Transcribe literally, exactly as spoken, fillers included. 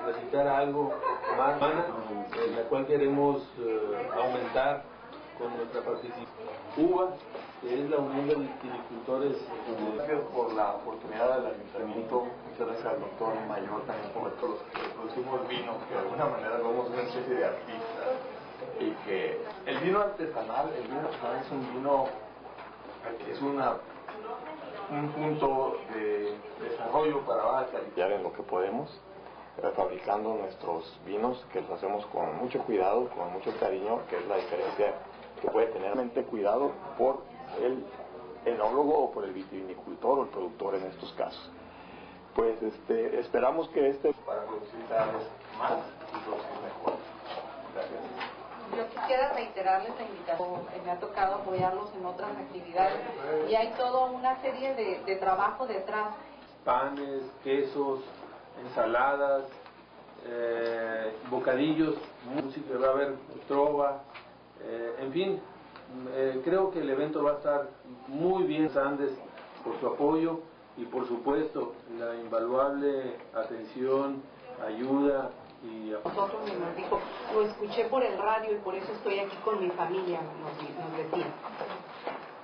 recitar algo más, en la cual queremos eh, aumentar con nuestra participación. U B A, que es la Unión de Viticultores. Gracias por la oportunidad del ayuntamiento, muchas gracias al doctor Mayor también por todos los que producimos vino, que de alguna manera somos una especie de artistas, y que el vino artesanal, el vino artesanal es un vino, es una, un punto de desarrollo para Baja California en lo que podemos, eh, fabricando nuestros vinos, que los hacemos con mucho cuidado, con mucho cariño, que es la diferencia que puede tener mente cuidado por el enólogo o por el vitivinicultor o el productor en estos casos. Pues este, esperamos que este para producir cada vez más y producir mejor. Gracias. Yo quisiera reiterarles la invitación. Me ha tocado apoyarlos en otras actividades y hay toda una serie de, de trabajo detrás. Panes, quesos, ensaladas, eh, bocadillos, música, va a haber trova, eh, en fin, eh, creo que el evento va a estar muy bien. Andes por su apoyo y por supuesto la invaluable atención, ayuda y Nosotros nos dijo, lo escuché por el radio y por eso estoy aquí con mi familia, nos, nos decía.